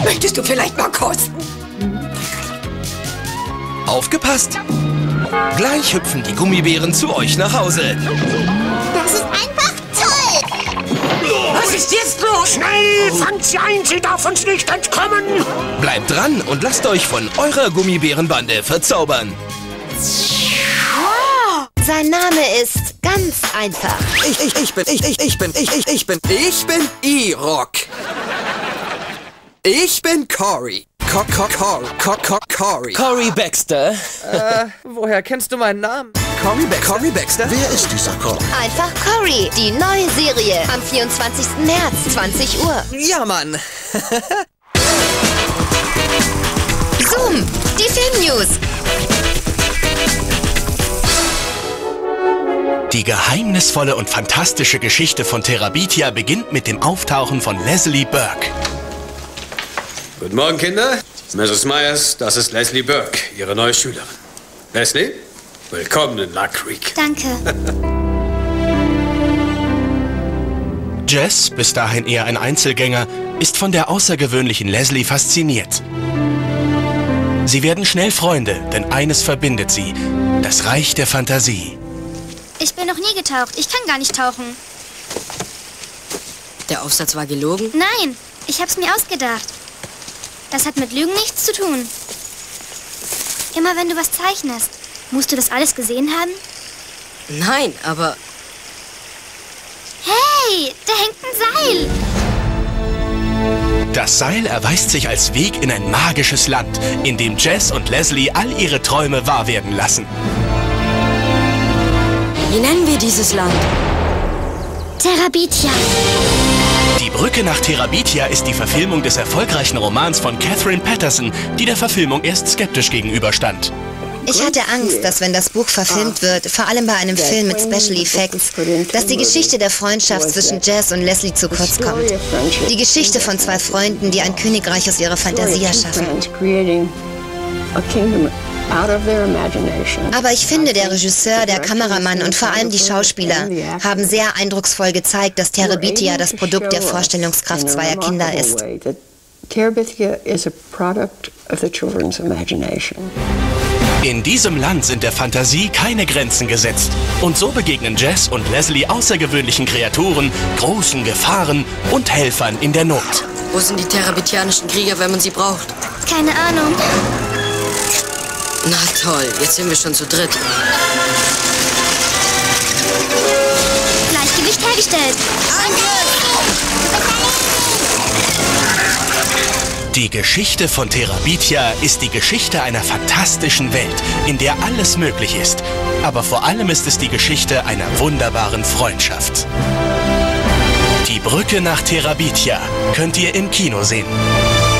Möchtest du vielleicht mal kosten? Aufgepasst! Gleich hüpfen die Gummibären zu euch nach Hause. Das ist einfach toll! Was ist jetzt los? Schnell, fangt sie ein, sie darf uns nicht entkommen! Bleibt dran und lasst euch von eurer Gummibärenbande verzaubern. Sein Name ist ganz einfach. Ich bin E-Rock. Ich bin Cory. Cory. Cory Baxter. Woher kennst du meinen Namen? Cory Baxter? Wer ist dieser Cop? Einfach Cory. Die neue Serie am 24. März, 20 Uhr. Ja, Mann. Zoom, die Filmnews. Die geheimnisvolle und fantastische Geschichte von Terabithia beginnt mit dem Auftauchen von Leslie Burke. Guten Morgen, Kinder. Mrs. Myers, das ist Leslie Burke, Ihre neue Schülerin. Leslie, willkommen in Luck Creek. Danke. Jess, bis dahin eher ein Einzelgänger, ist von der außergewöhnlichen Leslie fasziniert. Sie werden schnell Freunde, denn eines verbindet sie: das Reich der Fantasie. Ich bin noch nie getaucht. Ich kann gar nicht tauchen. Der Aufsatz war gelogen? Nein, ich hab's mir ausgedacht. Das hat mit Lügen nichts zu tun. Immer wenn du was zeichnest, musst du das alles gesehen haben? Nein, aber... Hey, da hängt ein Seil. Das Seil erweist sich als Weg in ein magisches Land, in dem Jess und Leslie all ihre Träume wahr werden lassen. Wie nennen wir dieses Land? Terabithia. Die Brücke nach Terabithia ist die Verfilmung des erfolgreichen Romans von Catherine Patterson, die der Verfilmung erst skeptisch gegenüberstand. Ich hatte Angst, dass wenn das Buch verfilmt wird, vor allem bei einem Film mit Special Effects, dass die Geschichte der Freundschaft zwischen Jess und Leslie zu kurz kommt. Die Geschichte von zwei Freunden, die ein Königreich aus ihrer Fantasie erschaffen. Aber ich finde, der Regisseur, der Kameramann und vor allem die Schauspieler haben sehr eindrucksvoll gezeigt, dass Terabithia das Produkt der Vorstellungskraft zweier Kinder ist. In diesem Land sind der Fantasie keine Grenzen gesetzt. Und so begegnen Jess und Leslie außergewöhnlichen Kreaturen, großen Gefahren und Helfern in der Not. Wo sind die terabithianischen Krieger, wenn man sie braucht? Keine Ahnung. Na toll, jetzt sind wir schon zu dritt. Gleichgewicht hergestellt. Die Geschichte von Terabithia ist die Geschichte einer fantastischen Welt, in der alles möglich ist. Aber vor allem ist es die Geschichte einer wunderbaren Freundschaft. Die Brücke nach Terabithia könnt ihr im Kino sehen.